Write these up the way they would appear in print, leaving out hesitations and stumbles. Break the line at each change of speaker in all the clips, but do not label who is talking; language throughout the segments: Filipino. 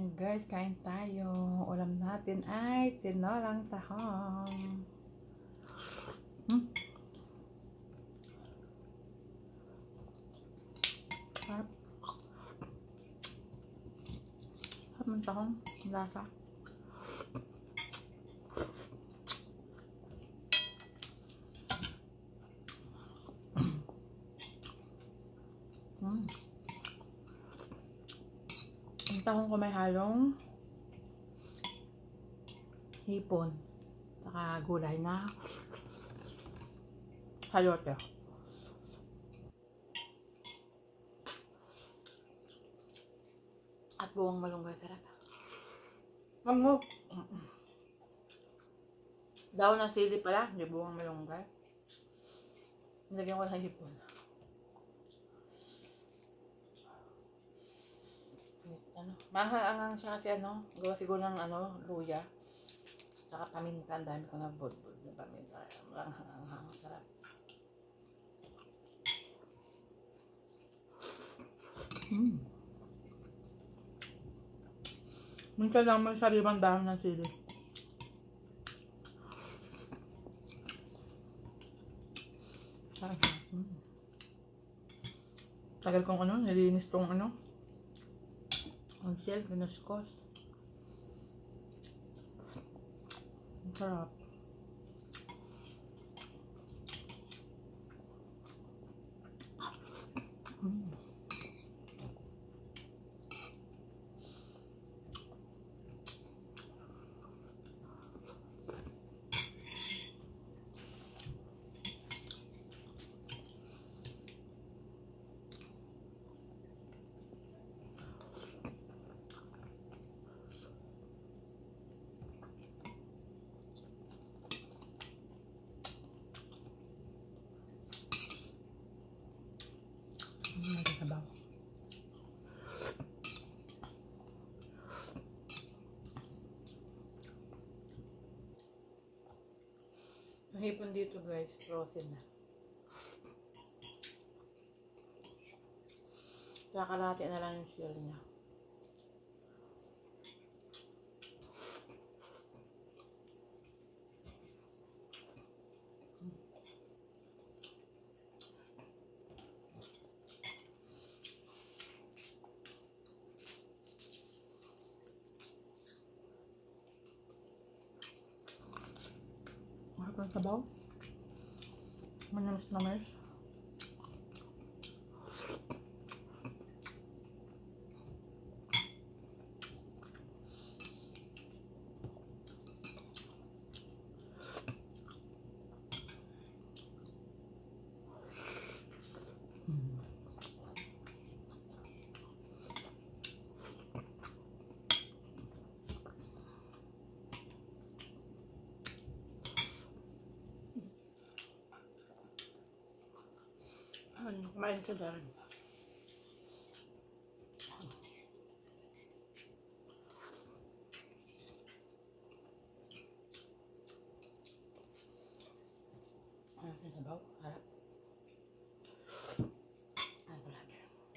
Ayan guys, kain tayo. Ulam natin ay tinolang tahong. Sarap. Sarap ng tahong. Lasa. Ang tahong ko may halong hipon. Saka gulay na sayote. At buwang malunggay. Sarap. Mango. Daw ng sili pala, hindi buwang malunggay. Nilagyan ko sa hipon. Mahangang siya kasi gawa siguro ng luya. Saka paminta, ang dami ko na budbud na paminta. Mahangang sarap. Minsan lang may sariwang dahon ng sili. Tagal kong nilinis tong ang shell, ginuskos. Ang sarap. Sabaw. Ang hipon dito guys, frozen na. Kakalahati na lang yung shell niya. Ang sabaw. Manamis-namis. Kumain sa daran. Ang sabaw, harap. Ang grabe.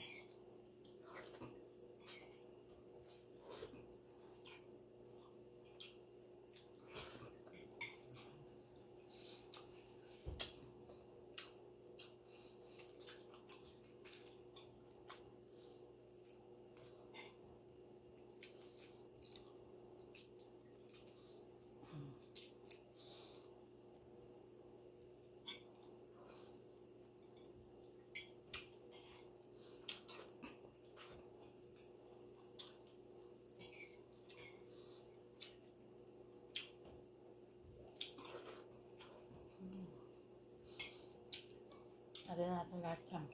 Lagyan natin lahat yan.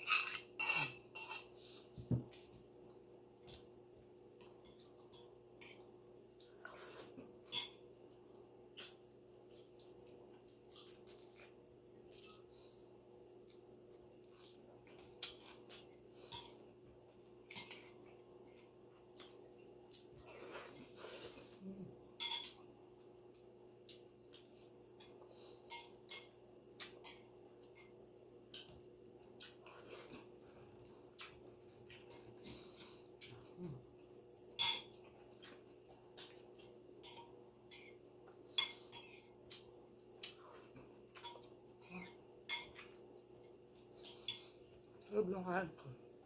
Tulog yung kain ko.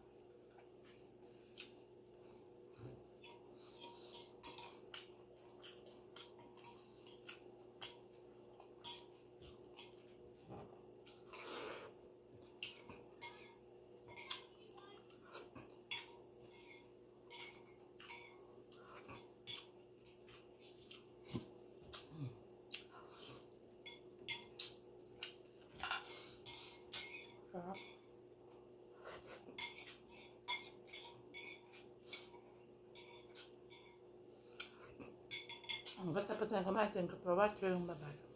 Sarap. Basta pa tayong kumain. Thank you for watching. Bye-bye.